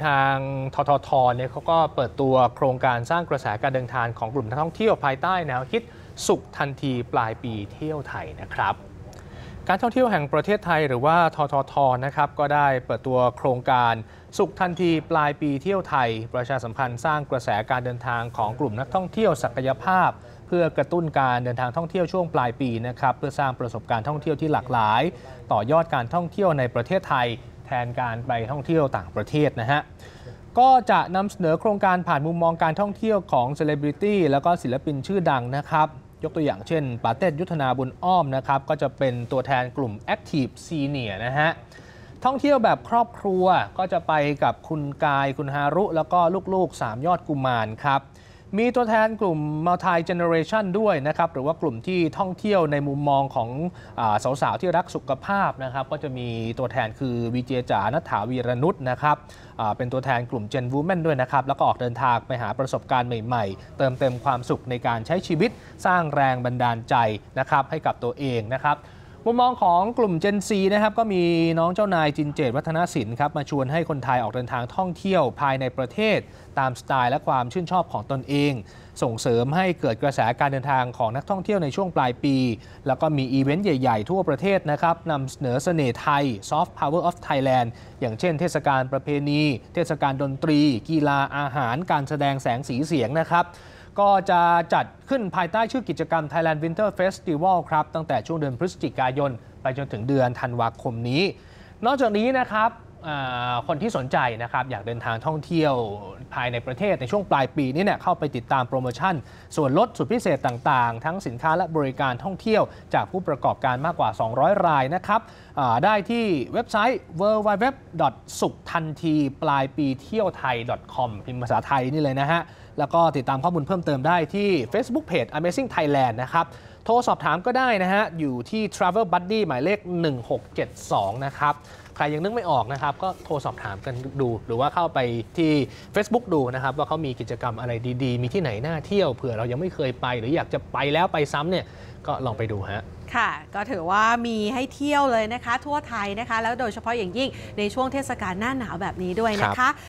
ทางททท.เนี่ยเขาก็เปิดตัวโครงการสร้างกระแสการเดินทางของกลุ่มนักท่องเที่ยวภายใต้แนวคิดสุขทันทีปลายปีเที่ยวไทยนะครับการท่องเที่ยวแห่งประเทศไทยหรือว่าททท.นะครับก็ได้เปิดตัวโครงการสุขทันทีปลายปีเที่ยวไทยประชาสัมพันธ์สร้างกระแสการเดินทางของกลุ่มนักท่องเที่ยวศักยภาพเพื่อกระตุ้นการเดินทางท่องเที่ยวช่วงปลายปีนะครับเพื่อสร้างประสบการณ์ท่องเที่ยวที่หลากหลายต่อยอดการท่องเที่ยวในประเทศไทยแทนการไปท่องเที่ยวต่างประเทศนะฮะก็จะนำเสนอโครงการผ่านมุมมองการท่องเที่ยวของเซเลบริตี้แล้วก็ศิลปินชื่อดังนะครับยกตัวอย่างเช่นปาเต้ยุทธนาบุญอ้อมนะครับก็จะเป็นตัวแทนกลุ่ม Active Senior นะฮะท่องเที่ยวแบบครอบครัวก็จะไปกับคุณกายคุณฮารุแล้วก็ลูกๆ3ยอดกุมารครับมีตัวแทนกลุ่ม Multi Generation ด้วยนะครับหรือว่ากลุ่มที่ท่องเที่ยวในมุมมองของสาวๆที่รักสุขภาพนะครับก็จะมีตัวแทนคือวีเจจ๋าณัฐาวีรนุชนะครับเป็นตัวแทนกลุ่ม Gen Women ด้วยนะครับแล้วก็ออกเดินทางไปหาประสบการณ์ใหม่ๆเติมเต็มความสุขในการใช้ชีวิตสร้างแรงบันดาลใจนะครับให้กับตัวเองนะครับมุมมองของกลุ่ม Gen Z นะครับก็มีน้องเจ้านายจินเจตวัฒนศิลป์ครับมาชวนให้คนไทยออกเดินทางท่องเที่ยวภายในประเทศตามสไตล์และความชื่นชอบของตนเองส่งเสริมให้เกิดกระแสการเดินทางของนักท่องเที่ยวในช่วงปลายปีแล้วก็มีอีเวนต์ใหญ่ๆทั่วประเทศนะครับนำเสนอเสน่ห์ไทย Soft Power of Thailand อย่างเช่นเทศกาลประเพณีเทศกาลดนตรีกีฬาอาหารการแสดงแสงสีเสียงนะครับก็จะจัดขึ้นภายใต้ชื่อกิจกรรม Thailand Winter Festival ครับตั้งแต่ช่วงเดือนพฤศจิกายนไปจนถึงเดือนธันวาคมนี้นอกจากนี้นะครับคนที่สนใจนะครับอยากเดินทางท่องเที่ยวภายในประเทศในช่วงปลายปีนี้เนี่ยเข้าไปติดตามโปรโมชั่นส่วนลดสุดพิเศษต่างๆทั้งสินค้าและบริการท่องเที่ยวจากผู้ประกอบการมากกว่า200รายนะครับได้ที่เว็บไซต์ www.sukhtantiplaypi-tionthai.com พิมพ์ภาษาไทยนี่เลยนะฮะแล้วก็ติดตามข้อมูลเพิ่มเติมได้ที่ Facebook Page Amazing Thailand นะครับโทรสอบถามก็ได้นะฮะอยู่ที่ Travel Buddy หมายเลข1672นะครับใครยังนึกไม่ออกนะครับก็โทรสอบถามกันดูหรือว่าเข้าไปที่ Facebook ดูนะครับว่าเขามีกิจกรรมอะไรดีๆมีที่ไหนน่าเที่ยวเผื่อเรายังไม่เคยไปหรืออยากจะไปแล้วไปซ้ำเนี่ยก็ลองไปดูฮะค่ะก็ถือว่ามีให้เที่ยวเลยนะคะทั่วไทยนะคะแล้วโดยเฉพาะอย่างยิ่งในช่วงเทศกาลหน้าหนาวแบบนี้ด้วยนะคะ